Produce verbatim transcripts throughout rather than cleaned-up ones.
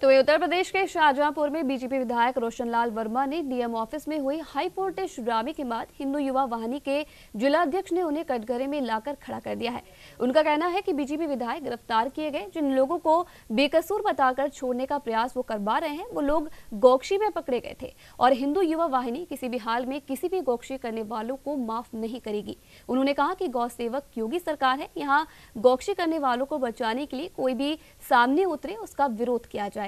तो वहीं उत्तर प्रदेश के शाहजहांपुर में बीजेपी विधायक रोशनलाल वर्मा ने डीएम ऑफिस में हुई हाई वोल्टेज ड्रामे के बाद हिंदू युवा वाहिनी के जिलाध्यक्ष ने उन्हें कटघरे में लाकर खड़ा कर दिया है। उनका कहना है कि बीजेपी विधायक गिरफ्तार किए गए, जिन लोगों को बेकसूर बताकर छोड़ने का प्रयास वो करवा रहे हैं, वो लोग गौकशी में पकड़े गए थे और हिंदू युवा वाहिनी किसी भी हाल में किसी भी गौकशी करने वालों को माफ नहीं करेगी। उन्होंने कहा कि गौ सेवक योगी सरकार है, यहाँ गौकशी करने वालों को बचाने के लिए कोई भी सामने उतरे उसका विरोध किया जाएगा।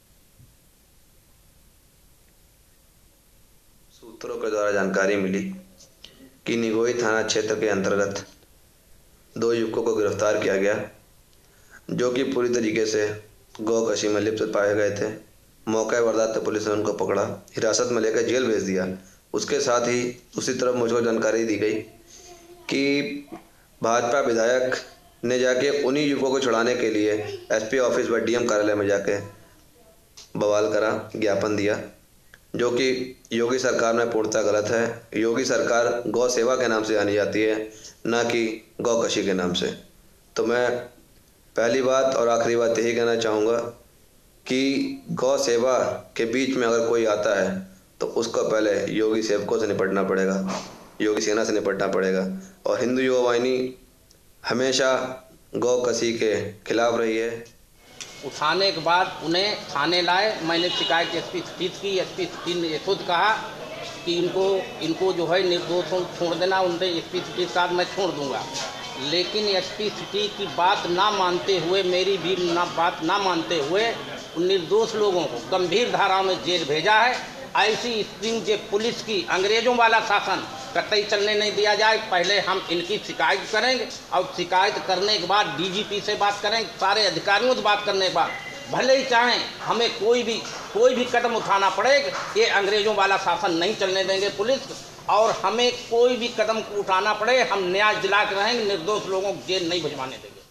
सूत्रों के द्वारा जानकारी मिली कि निगोई थाना क्षेत्र के अंतर्गत दो युवकों को गिरफ्तार किया गया, जो कि पूरी तरीके से गौकशी में लिप्त पाए गए थे। मौके वारदात पर पुलिस ने उनको पकड़ा, हिरासत में लेकर जेल भेज दिया। उसके साथ ही दूसरी तरफ मुझको जानकारी दी गई कि भाजपा विधायक ने जाके उन्हीं युवकों को छुड़ाने के लिए एसपी ऑफिस व डीएम कार्यालय में जाके बवाल करा, ज्ञापन दिया, जो कि योगी सरकार में पूर्णतः गलत है। योगी सरकार गौ सेवा के नाम से जानी जाती है, न कि गौकशी के नाम से। तो मैं पहली बात और आखिरी बात यही कहना चाहूँगा कि गौ सेवा के बीच में अगर कोई आता है तो उसको पहले योगी सेवकों से निपटना पड़ेगा, योगी सेना से निपटना पड़ेगा। और हिंदू युवा वाहिनी हमेशा गौकशी के खिलाफ रही है। उठाने के बाद उन्हें थाने लाए। मैंने शिकायत एसपी सिटी की। एसपी सिटी ने खुद कहा कि इनको इनको जो है निर्दोषों छोड़ देना। उनसे एसपी सिटी के साथ मैं छोड़ दूंगा, लेकिन एसपी सिटी की बात ना मानते हुए, मेरी भी ना बात ना मानते हुए उन निर्दोष लोगों को गंभीर धाराओं में जेल भेजा है। ऐसी स्थिति जो पुलिस की अंग्रेजों वाला शासन कतई चलने नहीं दिया जाए। पहले हम इनकी शिकायत करेंगे और शिकायत करने के बाद डीजीपी से बात करेंगे, सारे अधिकारियों से बात करने के बाद भले ही चाहें हमें कोई भी कोई भी कदम उठाना पड़ेगा, ये अंग्रेजों वाला शासन नहीं चलने देंगे पुलिस। और हमें कोई भी कदम उठाना पड़े, हम न्याय दिला के रहेंगे, निर्दोष लोगों को जेल नहीं भिजवाने देंगे।